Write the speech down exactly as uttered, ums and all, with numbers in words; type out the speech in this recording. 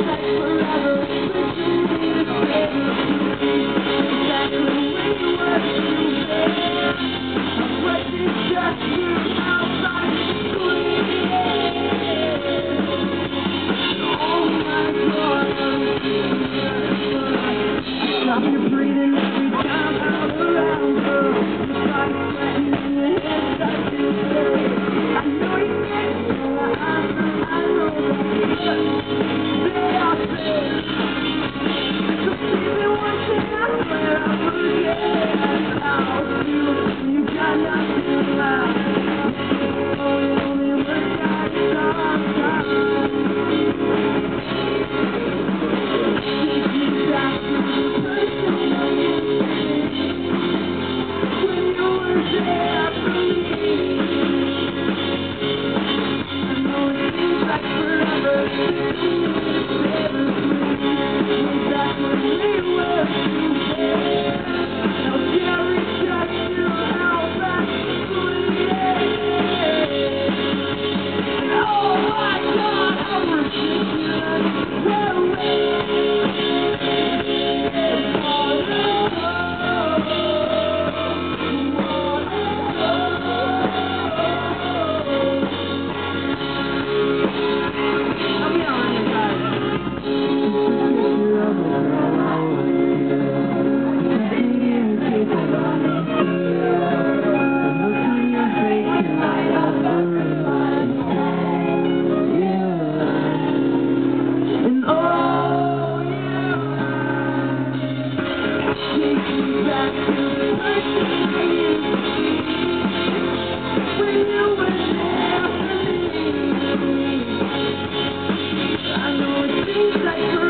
Stop your breathing every time I'm around, girl. You start sweating and your head starts to hurt. I know you can't feel the eyes, I know that they are fake. So baby, one thing I swear I forget about you. You got nothing to lie. Oh, it only works out sometimes. Take me back to the person I used to be when you were there for me. I know it seems like forever, fifteen minutes, seven weeks. Was that when we were together? Now Jerry touched you, how back could it? Oh my God, how ridiculous! Well, back to the person I used to be when you were there for me. I know it seems like